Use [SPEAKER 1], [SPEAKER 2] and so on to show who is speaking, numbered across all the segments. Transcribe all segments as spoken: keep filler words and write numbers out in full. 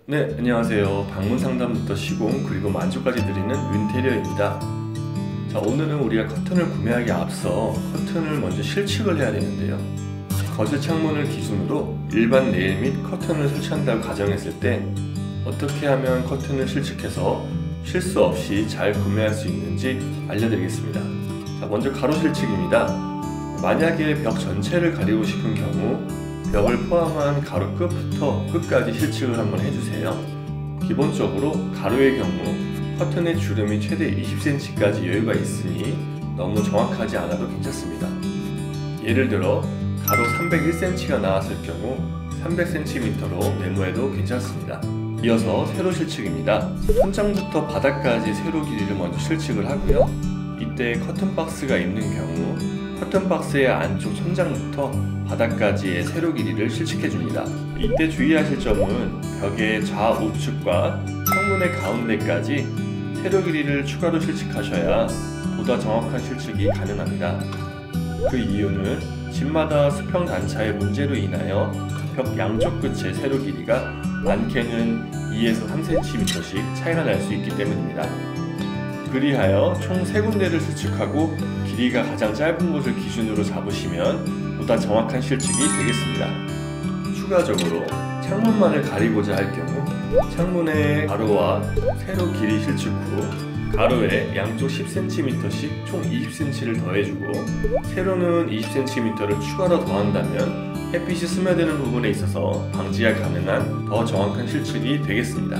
[SPEAKER 1] 네, 안녕하세요. 방문 상담부터 시공 그리고 만족까지 드리는 윈테리어입니다. 자, 오늘은 우리가 커튼을 구매하기 앞서 커튼을 먼저 실측을 해야 되는데요. 거실 창문을 기준으로 일반 네일 및 커튼을 설치한다고 가정했을 때 어떻게 하면 커튼을 실측해서 실수 없이 잘 구매할 수 있는지 알려드리겠습니다. 자, 먼저 가로 실측입니다. 만약에 벽 전체를 가리고 싶은 경우 벽을 포함한 가로 끝부터 끝까지 실측을 한번 해주세요. 기본적으로 가로의 경우 커튼의 주름이 최대 이십 센티미터까지 여유가 있으니 너무 정확하지 않아도 괜찮습니다. 예를 들어 가로 삼백일 센티미터가 나왔을 경우 삼백 센티미터로 메모해도 괜찮습니다. 이어서 세로 실측입니다. 천장부터 바닥까지 세로 길이를 먼저 실측을 하고요. 이때 커튼 박스가 있는 경우 커튼 박스의 안쪽 천장부터 바닥까지의 세로 길이를 실측해줍니다. 이때 주의하실 점은 벽의 좌우측과 창문의 가운데까지 세로 길이를 추가로 실측하셔야 보다 정확한 실측이 가능합니다. 그 이유는 집마다 수평 단차의 문제로 인하여 벽 양쪽 끝의 세로 길이가 많게는 이에서 삼 센티미터씩 차이가 날 수 있기 때문입니다. 그리하여 총 세 군데를 실측하고 길이가 가장 짧은 곳을 기준으로 잡으시면 보다 정확한 실측이 되겠습니다. 추가적으로 창문만을 가리고자 할 경우 창문의 가로와 세로 길이 실측 후 가로에 양쪽 십 센티미터씩 총 이십 센티미터를 더해주고 세로는 이십 센티미터를 추가로 더한다면 햇빛이 스며드는 부분에 있어서 방지가 가능한 더 정확한 실측이 되겠습니다.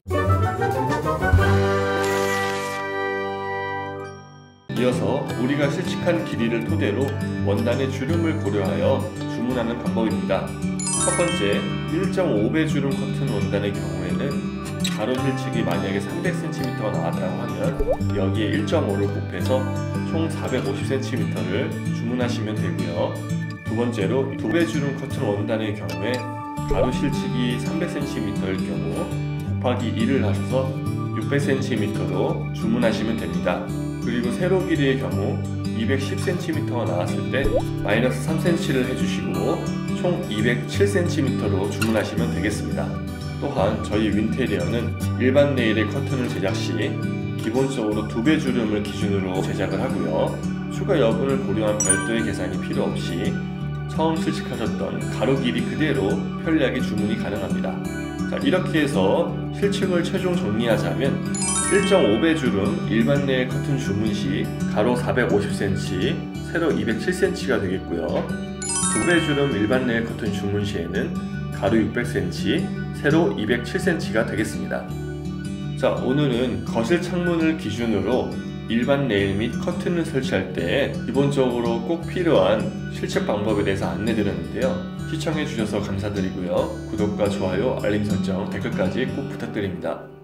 [SPEAKER 1] 이어서 우리가 실측한 길이를 토대로 원단의 주름을 고려하여 주문하는 방법입니다. 첫 번째, 일 점 오 배 주름 커튼 원단의 경우에는 가로 실측이 만약에 삼백 센티미터가 나왔다고 하면 여기에 일 점 오를 곱해서 총 사백오십 센티미터를 주문하시면 되고요. 두 번째로 두 배 주름 커튼 원단의 경우에 가로 실측이 삼백 센티미터일 경우 곱하기 일을 하셔서 육백 센티미터로 주문하시면 됩니다. 그리고 세로 길이의 경우 이백십 센티미터가 나왔을 때 마이너스 삼 센티미터를 해주시고 총 이백칠 센티미터로 주문하시면 되겠습니다. 또한 저희 윈테리어는 일반 네일의 커튼을 제작 시 기본적으로 두 배 주름을 기준으로 제작을 하고요. 추가 여분을 고려한 별도의 계산이 필요 없이 처음 실측하셨던 가로 길이 그대로 편리하게 주문이 가능합니다. 자, 이렇게 해서 실측을 최종 정리하자면 일 점 오 배 주름 일반 네일 커튼 주문 시 가로 사백오십 센티미터, 세로 이백칠 센티미터가 되겠고요. 두 배 주름 일반 네일 커튼 주문 시에는 가로 육백 센티미터, 세로 이백칠 센티미터가 되겠습니다. 자, 오늘은 거실 창문을 기준으로 일반 네일 및 커튼을 설치할 때 기본적으로 꼭 필요한 실측 방법에 대해서 안내드렸는데요. 시청해주셔서 감사드리고요. 구독과 좋아요, 알림 설정, 댓글까지 꼭 부탁드립니다.